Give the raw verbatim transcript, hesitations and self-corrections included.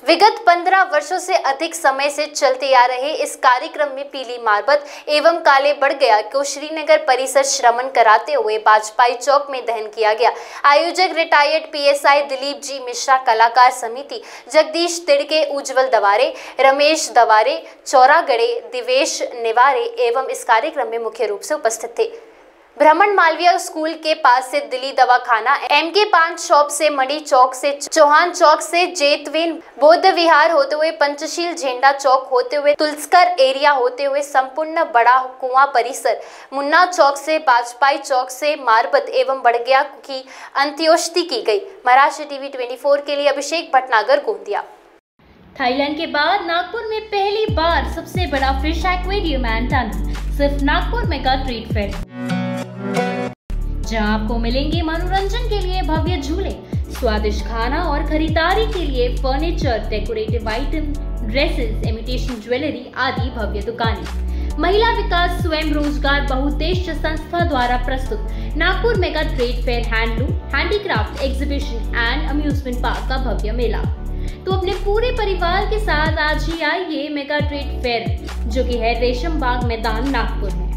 विगत पंद्रह वर्षों से अधिक समय से चलते आ रहे इस कार्यक्रम में पीली मारबत एवं काले बड़गया को श्रीनगर परिसर श्रमण कराते हुए वाजपेयी चौक में दहन किया गया। आयोजक रिटायर्ड पीएसआई दिलीप जी मिश्रा, कलाकार समिति जगदीश तिड़के, उज्जवल दवारे, रमेश दवारे, चौरागड़े, दिवेश निवारे एवं इस कार्यक्रम में मुख्य रूप से उपस्थित थे। ब्राह्मण मालवीय स्कूल के पास से दिल्ली दवाखाना, एम के पान शॉप से, मणि चौक से, चौहान चौक से, जेतवेन बौद्ध विहार होते हुए, पंचशील झेंडा चौक होते हुए, तुलसकर एरिया होते हुए संपूर्ण बड़ा कुआं परिसर, मुन्ना चौक से, वाजपेयी चौक से मारबत एवं बड़गया की अंत्योष्टि की गई। महाराष्ट्र टीवी चौबीस के लिए अभिषेक भटनागर, गोंदिया। थाईलैंड के बाद नागपुर में पहली बार सबसे बड़ा फिश एक्वेरियम एंड टनल, सिर्फ नागपुर मेगा ट्रीट फेयर, जहां आपको मिलेंगे मनोरंजन के लिए भव्य झूले, स्वादिष्ट खाना और खरीदारी के लिए furniture, decorative item, dresses, imitation jewellery आदि भव्य दुकानें। महिला विकास स्वयं रोजगार बहुउद्देश्य संस्था द्वारा प्रस्तुत Nagpur mega trade fair, handloom, handicraft exhibition and amusement park का भव्य मेला। तो अपने पूरे परिवार के साथ आज ही आइए मेगा ट्रेड फेयर, जो कि है रेशम बाग मैदान, नागपुर में।